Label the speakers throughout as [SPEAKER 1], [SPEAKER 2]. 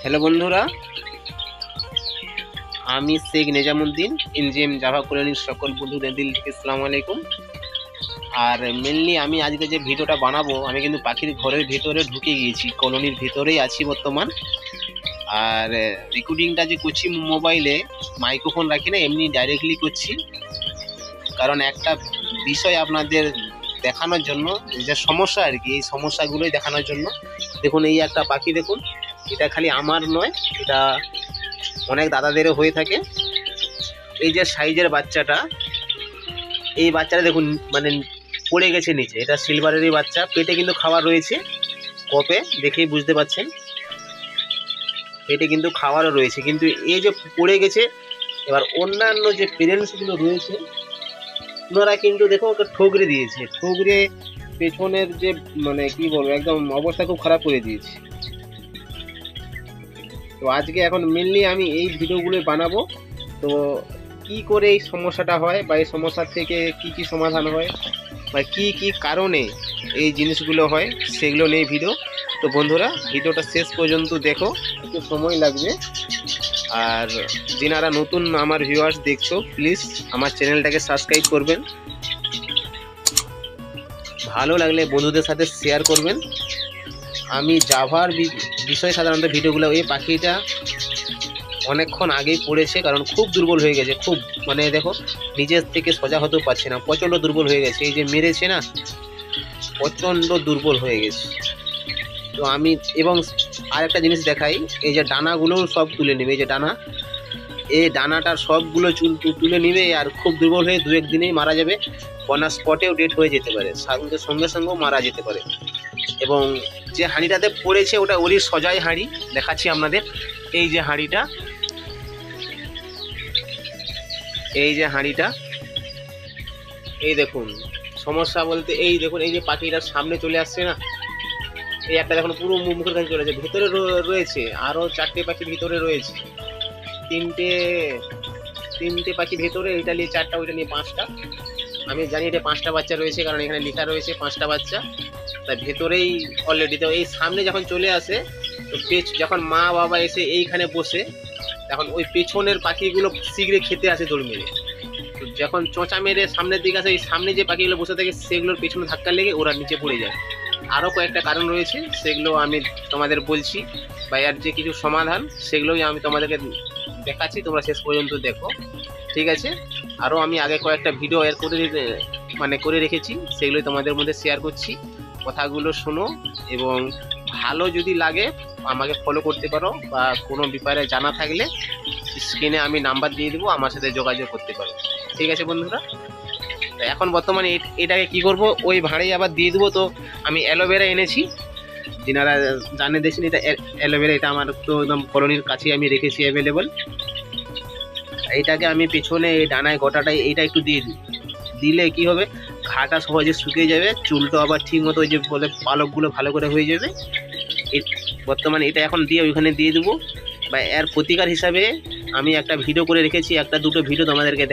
[SPEAKER 1] Hello বন্ধুরা, আমি Sheikh Nezamuddin NGM Java কলোনির সকল বন্ধুদের দিল থেকে আসসালামু আলাইকুম। আর মেনলি আমি আজকে যে ভিডিওটা বানাবো, আমি কিন্তু পাখির ঘরের ভিতরে ঢুকে গিয়েছি, কলোনির ভিতরেই আছি বর্তমান। আর রেকর্ডিংটা যে করছি মোবাইলে মাইক্রোফোন রাখি না, এমনি ডাইরেক্টলি করছি, কারণ একটা বিষয় আপনাদের দেখানোর জন্য, যে সমস্যা আর কি, এই সমস্যাগুলোই দেখানোর জন্য। দেখুন, এই একটা পাখি দেখুন, এটা খালি আমার নয়, এটা অনেক দাদাদেরও হয়ে থাকে। এই যে সাইজের বাচ্চাটা, এই বাচ্চাটা দেখুন মানে পড়ে গেছে নিচে। এটা সিলভারেরই বাচ্চা, পেটে কিন্তু খাবার রয়েছে, কপে দেখেই বুঝতে পাচ্ছেন, পেটে কিন্তু খাবারও রয়েছে, কিন্তু এই যে পড়ে গেছে। এবার অন্যান্য যে পেরেন্টসগুলো রয়েছে, ওনারা কিন্তু দেখো ওকে ঠগরে দিয়েছে, ঠগরে পেছনের যে মানে কি বলবো, একদম অবস্থা খুব খারাপ করে দিয়েছে। তো আজকে এখন মেনলি আমি এই ভিডিওগুলো বানাবো। তো কি করে এই সমস্যাটা হয়, বা এই সমস্যার থেকে কি কি সমাধান হয়, বা কি কি কারণে এই জিনিসগুলো হয়, সেগুলো নিয়ে ভিডিও। তো বন্ধুরা, ভিডিওটা শেষ পর্যন্ত দেখো, একটু সময় লাগবে। আর যারা নতুন আমার ভিউয়ার্স দেখছো, প্লিজ আমার চ্যানেলটাকে সাবস্ক্রাইব করবেন, ভালো লাগলে বন্ধুদের সাথে শেয়ার করবেন। আমি জাভার বিষয়ে সাধারণত ভিডিওগুলো, এই পাখিটা অনেকক্ষণ আগেই পড়েছে, কারণ খুব দুর্বল হয়ে গেছে, খুব মানে দেখো নিজের থেকে সোজা হতেও পারছে না, প্রচণ্ড দুর্বল হয়ে গেছে। এই যে মেরেছে না, প্রচণ্ড দুর্বল হয়ে গেছে। তো আমি এবং আর একটা জিনিস দেখাই, এই যে ডানাগুলোও সব তুলে নেবে, এই যে ডানা, এই ডানাটার সবগুলো চুল তুলে নেবে, আর খুব দুর্বল হয়ে 2-1 দিনেই মারা যাবে। কর্নার স্পটেও ডেড হয়ে যেতে পারে, সঙ্গে সঙ্গেও মারা যেতে পারে। এবং যে হাঁড়িটাতে পড়েছে, ওটা ওরই সজাই হাঁড়ি, দেখাচ্ছি আপনাদের। এই যে হাঁড়িটা, এই যে হাঁড়িটা, এই দেখুন সমস্যা বলতে, এই দেখুন এই যে পাখিটার সামনে চলে আসছে না, এই একটা দেখুন পুরো মুখের কাছে চলে যাচ্ছে, ভিতরে রয়েছে আরও 4টে পাখি ভিতরে রয়েছে, তিনটে পাখি ভেতরে, এটা নিয়ে 4টা, ওইটা নিয়ে 5টা। আমি জানি এটা 5টা বাচ্চা রয়েছে, কারণ এখানে লেখা রয়েছে 5টা বাচ্চা, তাই ভেতরেই অলরেডি। তো এই সামনে যখন চলে আসে, তো যখন মা বাবা এসে এইখানে বসে, তখন ওই পেছনের পাখিগুলো শীঘ্রে খেতে আসে দৌড় মেরে। তো যখন চোঁচা মেরে সামনের দিকে আসে, এই সামনে যে পাখিগুলো বসে থাকে, সেগুলোর পেছনে ধাক্কা লেগে ওরা নিচে পড়ে যায়। আরও কয়েকটা কারণ রয়েছে, সেগুলো আমি তোমাদের বলছি, বা এর যে কিছু সমাধান, সেগুলোই আমি তোমাদেরকে দেখাচ্ছি, তোমরা শেষ পর্যন্ত দেখো, ঠিক আছে? আরও আমি আগে কয়েকটা ভিডিও এর করে রেখেছি, সেগুলোই তোমাদের মধ্যে শেয়ার করছি। কথাগুলো শোনো, এবং ভালো যদি লাগে আমাকে ফলো করতে পারো, বা কোনো ব্যাপারে জানা থাকলে স্ক্রিনে আমি নাম্বার দিয়ে দেবো, আমার সাথে যোগাযোগ করতে পারো, ঠিক আছে বন্ধুরা? তো এখন বর্তমানে এটাকে কি করব, ওই ভাঁড়েই আবার দিয়ে দেবো। তো আমি অ্যালোভেরা এনেছি, যারা জানে দেখছেন, এটা অ্যালোভেরা, এটা আমার তো একদম কলোনির কাছেই আমি রেখেছি অ্যাভেলেবল। এইটাকে আমি পেছনে এই ডানায় গোটাটাই এইটা একটু দিয়ে দিই, দিলে কি হবে, ঘাটা সহজে শুকিয়ে যাবে, চুলটা আবার ঠিক মতো ওই যে বলে পালকগুলো ভালো করে হয়ে যাবে। বর্তমানে এটা এখন দিয়ে ওইখানে দিয়ে দেবো, বা এর প্রতিকার হিসাবে আমি একটা ভিডিও করে রেখেছি, 1-2টো ভিডিও তোমাদেরকে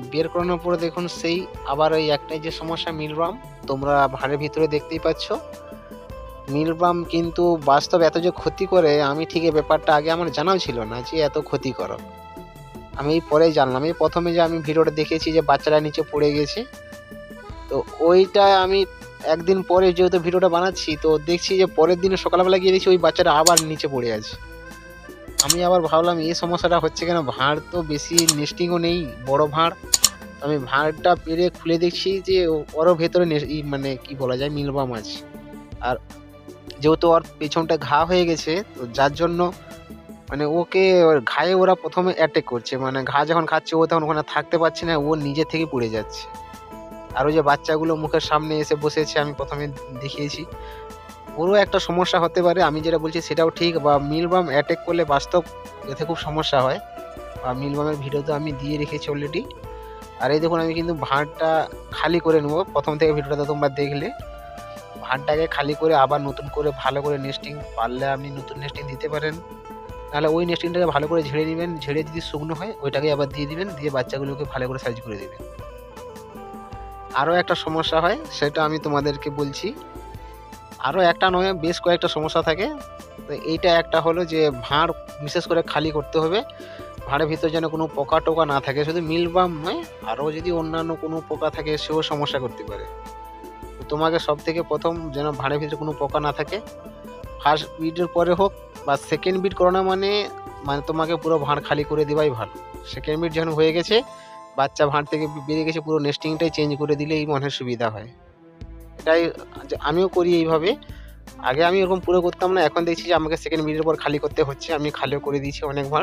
[SPEAKER 2] বের করানোর পরে দেখুন সেই আবার ওই একটাই যে সমস্যা মিলবাম, তোমরা ভাঁড়ের ভিতরে দেখতেই পাচ্ছ মিলবাম কিন্তু বাস্তব এত যে ক্ষতি করে আমি ঠিক এই ব্যাপারটা আগে আমার জানাও ছিল না যে এত ক্ষতি করো। আমি পরেই জানলাম, এই প্রথমে যে আমি ভিডিওটা দেখেছি যে বাচ্চারা নিচে পড়ে গেছে, তো ওইটা আমি একদিন পরে যেহেতু ভিডিওটা বানাচ্ছি তো দেখছি যে পরের দিনে সকালবেলা গিয়ে দেখছি ওই বাচ্চাটা আবার নিচে পড়ে আছে। আমি আবার ভাবলাম এই সমস্যাটা হচ্ছে কেন, ভাঁড় তো বেশি নেস্টিংও নেই, বড় ভাঁড়। আমি ভাঁড়টা পেরে খুলে দেখছি যে ওরও ভেতরে মানে কি বলা যায় মিলবাম আছে। আর যেহেতু ওর পেছনটা ঘা হয়ে গেছে তো যার জন্য মানে ওকে ওর ঘায়ে ওরা প্রথমে অ্যাটাক করছে, মানে ঘা যখন খাচ্ছে ও তখন ওখানে থাকতে পারছে না, ও নিজে থেকে পড়ে যাচ্ছে। আর ওই যে বাচ্চাগুলো মুখের সামনে এসে বসেছে আমি প্রথমে দেখিয়েছি, ওরও একটা সমস্যা হতে পারে। আমি যেটা বলছি সেটাও ঠিক, বা মিলবাম অ্যাটাক করলে বাস্তব এতে খুব সমস্যা হয়, বা মিলবামের ভিডিও তো আমি দিয়ে রেখেছি অলরেডি। আর এই দেখুন আমি কিন্তু ভাঁড়টা খালি করে নেবো, প্রথম থেকে ভিডিওটা তো তোমরা দেখলে। ভাঁড়টাকে খালি করে আবার নতুন করে ভালো করে নেস্টিং, পারলে আপনি নতুন নেস্টিং দিতে পারেন, নাহলে ওই নেস্টিংটাকে ভালো করে ঝেড়ে নেবেন, ঝেড়ে যদি শুকনো হয় ওইটাকে আবার দিয়ে দিবেন, দিয়ে বাচ্চাগুলোকে ভালো করে সাইজ করে দেবেন। আরও একটা সমস্যা হয় সেটা আমি তোমাদেরকে বলছি, আরও একটা নয় বেশ কয়েকটা সমস্যা থাকে। তো এইটা একটা হলো যে ভাঁড় বিশেষ করে খালি করতে হবে, ভাঁড়ের ভিতর যেন কোনো পোকা টোকা না থাকে, শুধু মিলবাম নয় আরও যদি অন্যান্য কোনো পোকা থাকে সেও সমস্যা করতে পারে। তো তোমাকে সব থেকে প্রথম যেন ভাঁড়ের ভিতরে কোনো পোকা না থাকে, ফার্স্ট বিটের পরে হোক বা সেকেন্ড বিট করানো মানে তোমাকে পুরো ভাঁড় খালি করে দেওয়াই ভালো। সেকেন্ড বিট যখন হয়ে গেছে বাচ্চা ভাঁড় থেকে বেরিয়ে গেছে, পুরো নেস্টিংটাই চেঞ্জ করে দিলেই মনে সুবিধা হয়। এটাই আমিও করি এইভাবে, আগে আমি এরকম পুরো করতাম না, এখন দেখছি যে আমাকে সেকেন্ড বিটের পর খালি করতে হচ্ছে, আমি খালিও করে দিয়েছি অনেক ভাঁড়।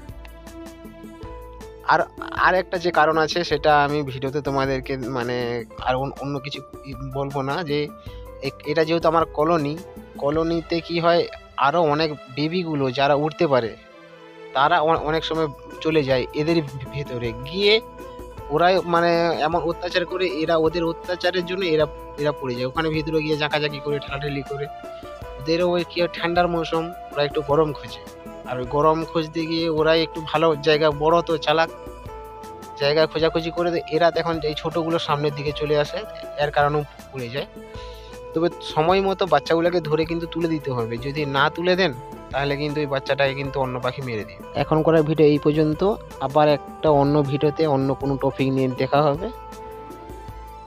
[SPEAKER 2] আর একটা যে কারণ আছে সেটা আমি ভিডিওতে তোমাদেরকে মানে আর অন্য কিছু বলবো না, যে এটা যেহেতু আমার কলোনিতে কি হয় আরও অনেক বেবিগুলো যারা উঠতে পারে তারা অনেক সময় চলে যায় এদের ভেতরে গিয়ে, ওরাই মানে এমন অত্যাচার করে, এরা ওদের অত্যাচারের জন্য এরা পড়ে যায় ওখানে ভিতরে গিয়ে ঝাঁকাঝাঁকি করে ঠেলাঠেলি করে। ওদেরও ওই কি ঠান্ডার মৌসুম, ওরা একটু গরম খোঁজে, আর ওই গরম খুঁজতে গিয়ে ওরাই একটু ভালো জায়গা, বড় তো চালাক, জায়গা খোঁজাখুঁজি করে এরা তখন এই ছোটোগুলো সামনের দিকে চলে আসে, এর কারণেও পড়ে যায়। তবে সময় মতো বাচ্চাগুলোকে ধরে কিন্তু তুলে দিতে হবে, যদি না তুলে দেন তাহলে কিন্তু এই বাচ্চাটাকে কিন্তু অন্য পাখি মেরে দিবে। এখন করার ভিডিও এই পর্যন্ত, আবার একটা অন্য ভিডিওতে অন্য কোনো টপিক নিয়ে দেখা হবে।